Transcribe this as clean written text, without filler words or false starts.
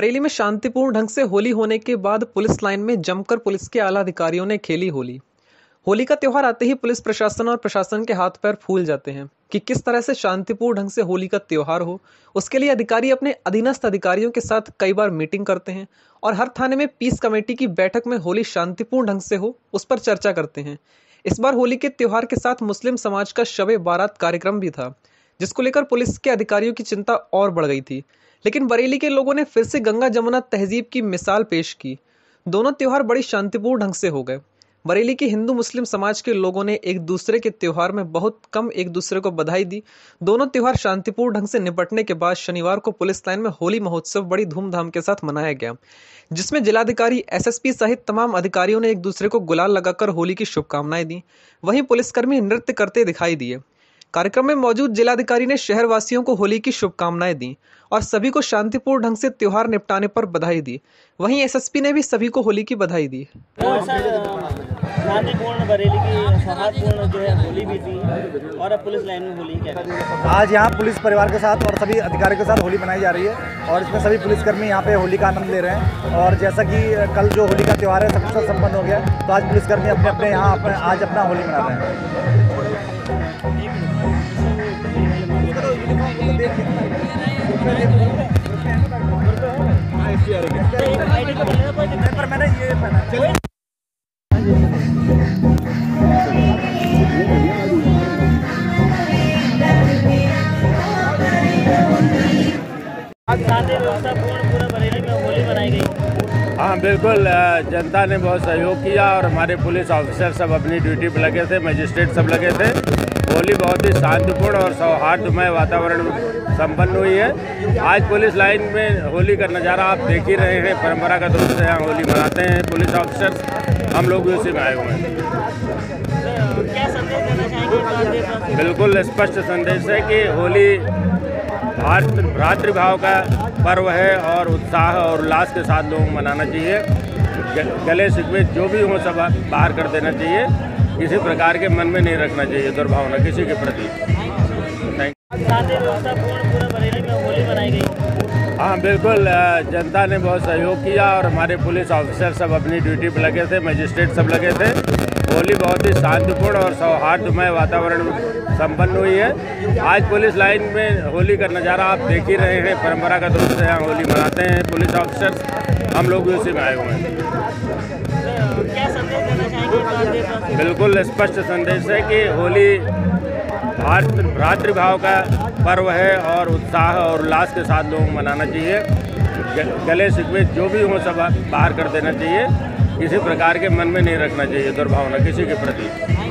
बरेली में शांतिपूर्ण ढंग से होली होने के बाद पुलिस लाइन में जमकर पुलिस के आला अधिकारियों ने खेली होली। होली का त्योहार आते ही पुलिस प्रशासन और प्रशासन के हाथ पैर फूल जाते हैं कि किस तरह से शांतिपूर्ण ढंग से होली का त्योहार हो। उसके लिए अधिकारी अपने अधीनस्थ अधिकारियों के साथ कई बार मीटिंग करते हैं और हर थाने में पीस कमेटी की बैठक में होली शांतिपूर्ण ढंग से हो उस पर चर्चा करते हैं। इस बार होली के त्योहार के साथ मुस्लिम समाज का शबे बारात कार्यक्रम भी था, जिसको लेकर पुलिस के अधिकारियों की चिंता और बढ़ गई थी। लेकिन बरेली के लोगों ने फिर से गंगा जमुना तहजीब की मिसाल पेश की। दोनों त्योहार बड़ी शांतिपूर्ण ढंग से हो गए। बरेली के हिंदू मुस्लिम समाज के लोगों ने एक दूसरे के त्योहार में बहुत कम एक दूसरे को बधाई दी। दोनों त्योहार शांतिपूर्ण ढंग से निपटने के बाद शनिवार को पुलिस लाइन में होली महोत्सव बड़ी धूमधाम के साथ मनाया गया, जिसमें जिलाधिकारी एसएसपी सहित तमाम अधिकारियों ने एक दूसरे को गुलाल लगाकर होली की शुभकामनाएं दी। वहीं पुलिसकर्मी नृत्य करते दिखाई दिए। कार्यक्रम में मौजूद जिलाधिकारी ने शहरवासियों को होली की शुभकामनाएं दी और सभी को शांतिपूर्ण ढंग से त्योहार निपटाने पर बधाई दी। वहीं एसएसपी ने भी सभी को होली की बधाई दी। शांतिपूर्ण बरेली की सौहार्दपूर्ण जो है होली भी थी और अब पुलिस लाइन में होली क्या आज यहाँ पुलिस परिवार के साथ और सभी अधिकारियों के साथ होली मनाई जा रही है और इसमें सभी पुलिसकर्मी यहाँ पे होली का आनंद ले रहे हैं। और जैसा कि कल जो होली का त्यौहार है सब संपन्न हो गया, तो आज पुलिसकर्मी अपने अपने यहाँ आज अपना होली मना रहे हैं। पर मैंने ये पहना पूरा बरेली में होली मनाई गई। हाँ बिल्कुल, जनता ने बहुत सहयोग किया और हमारे पुलिस ऑफिसर सब अपनी ड्यूटी पर लगे थे, मजिस्ट्रेट सब लगे थे। होली बहुत ही शांतिपूर्ण और सौहार्दमय वातावरण संपन्न हुई है। आज पुलिस लाइन में होली का नज़ारा आप देख ही रहे हैं। परंपरागत रूप से यहाँ होली मनाते हैं पुलिस ऑफिसर, हम लोग भी उसी में आए हुए हैं। क्या संदेश देना चाहेंगे? बिल्कुल स्पष्ट संदेश है कि होली भ्रातृभाव का पर्व है और उत्साह और उल्लास के साथ लोगों को मनाना चाहिए। गले शिकवे जो भी हो सब बाहर कर देना चाहिए। किसी प्रकार के मन में नहीं रखना चाहिए दुर्भावना किसी के प्रति। पूरा बरेली में होली मनाई गई। हाँ बिल्कुल, जनता ने बहुत सहयोग किया और हमारे पुलिस ऑफिसर सब अपनी ड्यूटी पर लगे थे, मजिस्ट्रेट सब लगे थे। होली बहुत ही शांतिपूर्ण और सौहार्दमय वातावरण संपन्न हुई है। आज पुलिस लाइन में होली का नज़ारा आप देख ही रहे हैं। परंपरागत रूप से यहाँ होली मनाते हैं पुलिस ऑफिसर, हम लोग भी उसी में आए हुए हैं। क्या संदेश देना चाहेंगे? बिल्कुल स्पष्ट संदेश है कि होली भ्रातृभाव का पर्व है और उत्साह और उल्लास के साथ लोगों को मनाना चाहिए। गले शिकवे जो भी हो सब बाहर कर देना चाहिए। किसी प्रकार के मन में नहीं रखना चाहिए दुर्भावना किसी के प्रति।